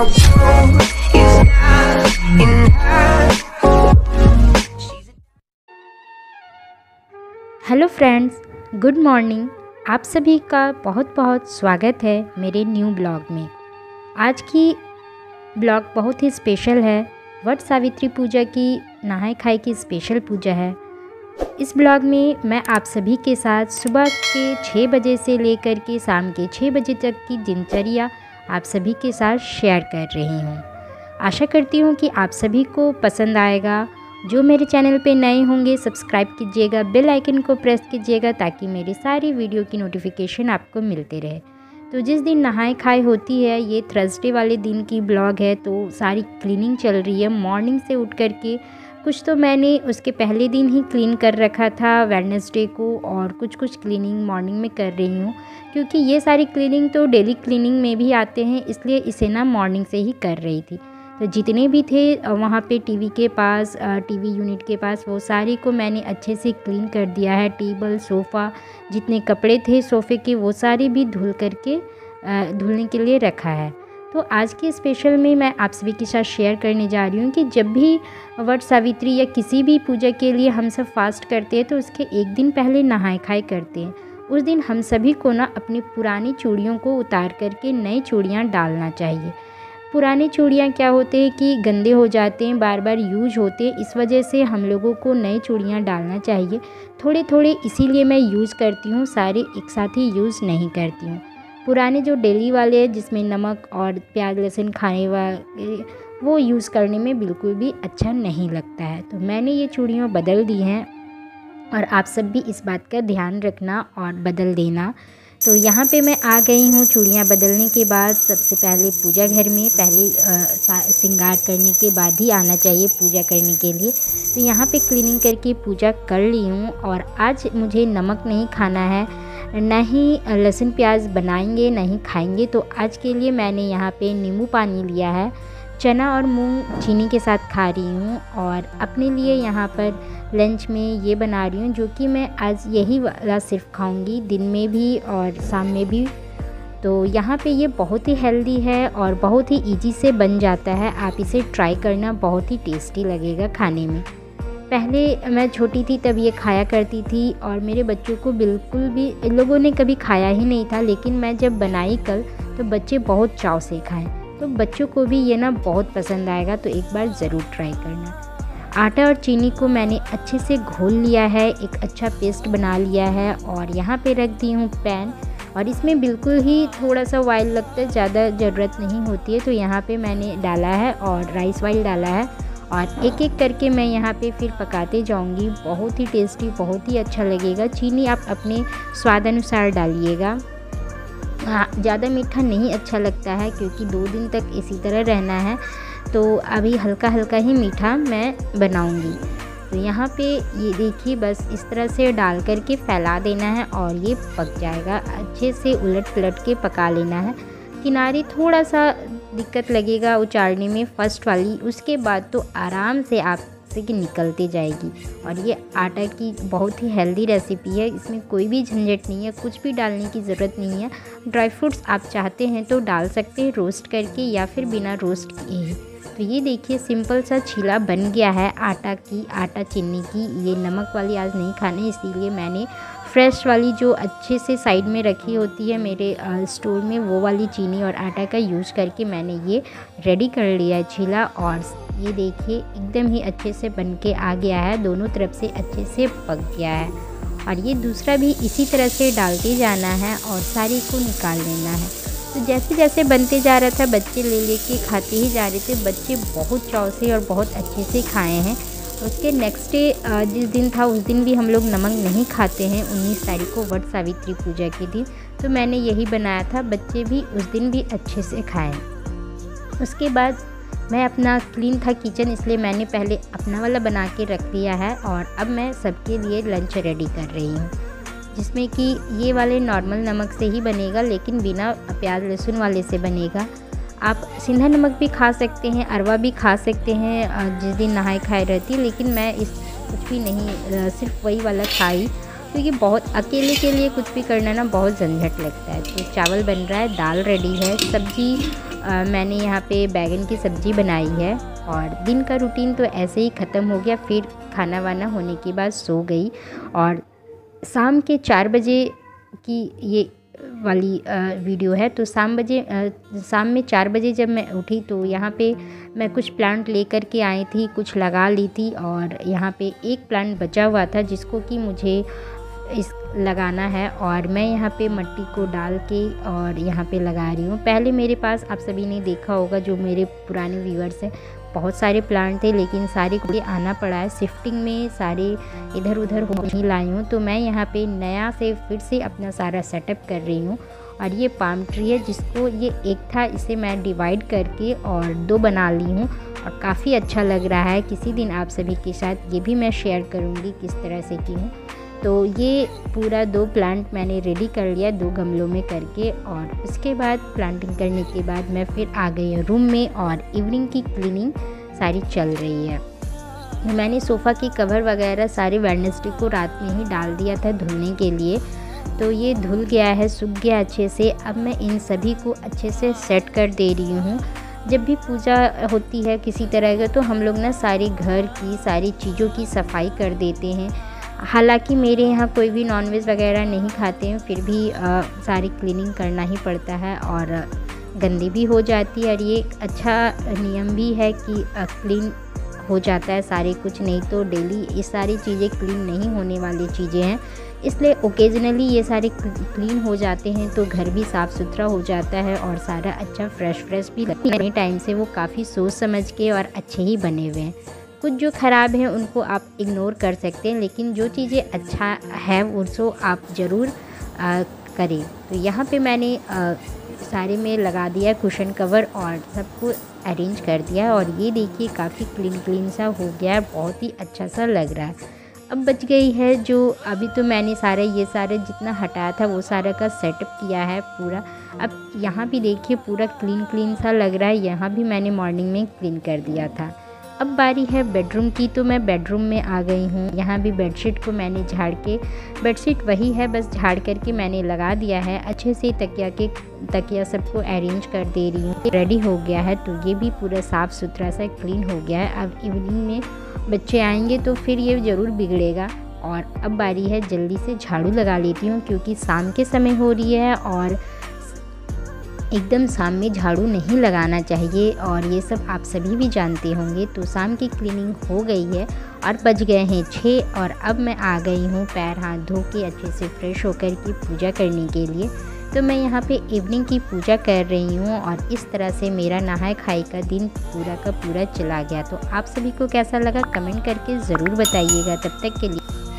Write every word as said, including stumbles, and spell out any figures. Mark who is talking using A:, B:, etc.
A: blue is not in her.
B: Hello friends, good morning. आप सभी का बहुत बहुत स्वागत है मेरे न्यू ब्लॉग में। आज की ब्लॉग बहुत ही स्पेशल है। वट सावित्री पूजा की नहाय खाए की स्पेशल पूजा है। इस ब्लॉग में मैं आप सभी के साथ सुबह के छः बजे से लेकर के शाम के छः बजे तक की दिनचर्या आप सभी के साथ शेयर कर रही हूँ। आशा करती हूँ कि आप सभी को पसंद आएगा। जो मेरे चैनल पे नए होंगे सब्सक्राइब कीजिएगा, बेल आइकन को प्रेस कीजिएगा ताकि मेरी सारी वीडियो की नोटिफिकेशन आपको मिलते रहे। तो जिस दिन नहाए खाए होती है, ये थर्सडे वाले दिन की ब्लॉग है, तो सारी क्लीनिंग चल रही है। मॉर्निंग से उठ कर के कुछ तो मैंने उसके पहले दिन ही क्लीन कर रखा था वेडनेसडे को, और कुछ कुछ क्लीनिंग मॉर्निंग में कर रही हूँ क्योंकि ये सारी क्लीनिंग तो डेली क्लीनिंग में भी आते हैं, इसलिए इसे ना मॉर्निंग से ही कर रही थी। तो जितने भी थे वहाँ पे टीवी के पास, टीवी यूनिट के पास, वो सारी को मैंने अच्छे से क्लीन कर दिया है। टेबल, सोफ़ा, जितने कपड़े थे सोफ़े के वो सारे भी धुल करके धुलने के लिए रखा है। तो आज के स्पेशल में मैं आप सभी के साथ शेयर करने जा रही हूँ कि जब भी वट सावित्री या किसी भी पूजा के लिए हम सब फास्ट करते हैं तो उसके एक दिन पहले नहाए खाए करते हैं। उस दिन हम सभी को ना अपनी पुरानी चूड़ियों को उतार करके नई चूड़ियाँ डालना चाहिए। पुरानी चूड़ियाँ क्या होते हैं कि गंदे हो जाते हैं, बार बार यूज होते हैं, इस वजह से हम लोगों को नई चूड़ियाँ डालना चाहिए थोड़े थोड़े। इसीलिए मैं यूज़ करती हूँ, सारे एक साथ ही यूज़ नहीं करती हूँ। पुराने जो डेली वाले हैं जिसमें नमक और प्याज लहसुन खाने वाले, वो यूज़ करने में बिल्कुल भी अच्छा नहीं लगता है। तो मैंने ये चूड़ियाँ बदल दी हैं और आप सब भी इस बात का ध्यान रखना और बदल देना। तो यहाँ पे मैं आ गई हूँ चूड़ियाँ बदलने के बाद। सबसे पहले पूजा घर में पहले श्रृंगार करने के बाद ही आना चाहिए पूजा करने के लिए। तो यहाँ पे क्लीनिंग करके पूजा कर ली हूँ। और आज मुझे नमक नहीं खाना है, ना ही लहसुन प्याज बनाएंगे, नहीं खाएंगे। तो आज के लिए मैंने यहाँ पे नींबू पानी लिया है। चना और मूंग चीनी के साथ खा रही हूँ और अपने लिए यहाँ पर लंच में ये बना रही हूँ, जो कि मैं आज यही वाला सिर्फ खाऊंगी, दिन में भी और शाम में भी। तो यहाँ पे ये बहुत ही हेल्दी है और बहुत ही इजी से बन जाता है। आप इसे ट्राई करना, बहुत ही टेस्टी लगेगा खाने में। पहले मैं छोटी थी तब ये खाया करती थी और मेरे बच्चों को बिल्कुल भी, इन लोगों ने कभी खाया ही नहीं था, लेकिन मैं जब बनाई कल तो बच्चे बहुत चाव से खाएँ। तो बच्चों को भी ये ना बहुत पसंद आएगा, तो एक बार ज़रूर ट्राई करना। आटा और चीनी को मैंने अच्छे से घोल लिया है, एक अच्छा पेस्ट बना लिया है और यहाँ पे रख दी हूँ पैन। और इसमें बिल्कुल ही थोड़ा सा ऑयल लगता है, ज़्यादा ज़रूरत नहीं होती है। तो यहाँ पे मैंने डाला है और राइस ऑयल डाला है और एक एक करके मैं यहाँ पे फिर पकाते जाऊँगी। बहुत ही टेस्टी, बहुत ही अच्छा लगेगा। चीनी आप अपने स्वाद अनुसार डालिएगा। हाँ, ज़्यादा मीठा नहीं अच्छा लगता है क्योंकि दो दिन तक इसी तरह रहना है, तो अभी हल्का हल्का ही मीठा मैं बनाऊंगी। तो यहाँ पे ये देखिए, बस इस तरह से डाल करके फैला देना है और ये पक जाएगा। अच्छे से उलट पलट के पका लेना है। किनारे थोड़ा सा दिक्कत लगेगा उचारने में फर्स्ट वाली, उसके बाद तो आराम से आप से कि निकलती जाएगी। और ये आटा की बहुत ही हेल्दी रेसिपी है, इसमें कोई भी झंझट नहीं है, कुछ भी डालने की ज़रूरत नहीं है। ड्राई फ्रूट्स आप चाहते हैं तो डाल सकते हैं रोस्ट करके या फिर बिना रोस्ट किए ही। तो ये देखिए सिंपल सा चीला बन गया है आटा की, आटा चीनी की। ये नमक वाली आज नहीं खाने, इसीलिए मैंने फ्रेश वाली जो अच्छे से साइड में रखी होती है मेरे स्टोर में, वो वाली चीनी और आटा का यूज़ करके मैंने ये रेडी कर लिया है चीला। और ये देखिए एकदम ही अच्छे से बन के आ गया है, दोनों तरफ से अच्छे से पक गया है। और ये दूसरा भी इसी तरह से डालते जाना है और सारी को निकाल लेना है। तो जैसे जैसे बनते जा रहा था बच्चे ले लेके खाते ही जा रहे थे। बच्चे बहुत चाव से और बहुत अच्छे से खाए हैं। उसके नेक्स्ट डे जिस दिन था उस दिन भी हम लोग नमक नहीं खाते हैं, उन्नीस तारीख को वट सावित्री पूजा के दिन। तो मैंने यही बनाया था, बच्चे भी उस दिन भी अच्छे से खाएँ। उसके बाद मैं अपना क्लीन था किचन, इसलिए मैंने पहले अपना वाला बना के रख लिया है और अब मैं सबके लिए लंच रेडी कर रही हूँ, जिसमें कि ये वाले नॉर्मल नमक से ही बनेगा, लेकिन बिना प्याज लहसुन वाले से बनेगा। आप सिंधा नमक भी खा सकते हैं, अरवा भी खा सकते हैं जिस दिन नहाए खाए रहती है, लेकिन मैं इस कुछ भी नहीं, सिर्फ वही वाला खाई क्योंकि बहुत अकेले के लिए कुछ भी करना ना बहुत झंझट लगता है। तो चावल बन रहा है, दाल रेडी है, सब्जी आ, मैंने यहाँ पे बैगन की सब्ज़ी बनाई है और दिन का रूटीन तो ऐसे ही ख़त्म हो गया। फिर खाना वाना होने के बाद सो गई और शाम के चार बजे की ये वाली आ, वीडियो है। तो शाम बजे आ, शाम में चार बजे जब मैं उठी तो यहाँ पे मैं कुछ प्लांट लेकर के आई थी, कुछ लगा ली थी और यहाँ पे एक प्लांट बचा हुआ था जिसको कि मुझे इस लगाना है और मैं यहाँ पे मिट्टी को डाल के और यहाँ पे लगा रही हूँ। पहले मेरे पास आप सभी ने देखा होगा, जो मेरे पुराने व्यूअर्स हैं, बहुत सारे प्लांट थे लेकिन सारे को आना पड़ा है शिफ्टिंग में, सारे इधर उधर हो नहीं लाई हूँ। तो मैं यहाँ पे नया से फिर से अपना सारा सेटअप कर रही हूँ। और ये पाम ट्री है जिसको ये एक था, इसे मैं डिवाइड करके और दो बना ली हूँ और काफ़ी अच्छा लग रहा है। किसी दिन आप सभी के साथ ये भी मैं शेयर करूँगी किस तरह से की हूँ। तो ये पूरा दो प्लांट मैंने रेडी कर लिया दो गमलों में करके और उसके बाद प्लांटिंग करने के बाद मैं फिर आ गई रूम में और इवनिंग की क्लीनिंग सारी चल रही है। मैंने सोफ़ा की कवर वगैरह सारे वेडनेसडे को रात में ही डाल दिया था धुलने के लिए। तो ये धुल गया है, सूख गया अच्छे से। अब मैं इन सभी को अच्छे से सेट कर दे रही हूँ। जब भी पूजा होती है किसी तरह का तो हम लोग ना सारे घर की सारी चीज़ों की सफाई कर देते हैं। हालांकि मेरे यहाँ कोई भी नॉनवेज वगैरह नहीं खाते हैं, फिर भी आ, सारी क्लीनिंग करना ही पड़ता है और गंदी भी हो जाती है। और ये एक अच्छा नियम भी है कि आ, क्लीन हो जाता है सारे कुछ, नहीं तो डेली ये सारी चीज़ें क्लीन नहीं होने वाली चीज़ें हैं। इसलिए ओकेजनली ये सारे क्लीन हो जाते हैं तो घर भी साफ़ सुथरा हो जाता है और सारा अच्छा फ्रेश फ्रेश भी लगता है। टाइम से वो काफ़ी सोच समझ के और अच्छे ही बने हुए हैं। कुछ जो ख़राब हैं उनको आप इग्नोर कर सकते हैं, लेकिन जो चीज़ें अच्छा है उसको आप ज़रूर करें। तो यहाँ पे मैंने आ, सारे में लगा दिया कुशन कवर और सबको अरेंज कर दिया और ये देखिए काफ़ी क्लीन क्लीन सा हो गया है, बहुत ही अच्छा सा लग रहा है। अब बच गई है जो अभी तो मैंने सारे ये सारे जितना हटाया था वो सारा का सेटअप किया है पूरा। अब यहाँ भी देखिए पूरा क्लीन क्लीन सा लग रहा है। यहाँ भी मैंने मॉर्निंग में क्लीन कर दिया था। अब बारी है बेडरूम की, तो मैं बेडरूम में आ गई हूँ। यहाँ भी बेडशीट को मैंने झाड़ के, बेडशीट वही है बस झाड़ करके मैंने लगा दिया है अच्छे से। तकिया के तकिया सबको अरेंज कर दे रही हूँ। रेडी हो गया है तो ये भी पूरा साफ़ सुथरा सा क्लीन हो गया है। अब इवनिंग में बच्चे आएंगे तो फिर ये ज़रूर बिगड़ेगा। और अब बारी है जल्दी से झाड़ू लगा लेती हूँ क्योंकि शाम के समय हो रही है और एकदम शाम में झाड़ू नहीं लगाना चाहिए और ये सब आप सभी भी जानते होंगे। तो शाम की क्लीनिंग हो गई है और बज गए हैं छः और अब मैं आ गई हूँ पैर हाथ धो के अच्छे से फ्रेश होकर के पूजा करने के लिए। तो मैं यहाँ पे इवनिंग की पूजा कर रही हूँ और इस तरह से मेरा नहाए खाई का दिन पूरा का पूरा चला गया। तो आप सभी को कैसा लगा कमेंट करके ज़रूर बताइएगा। तब तक के लिए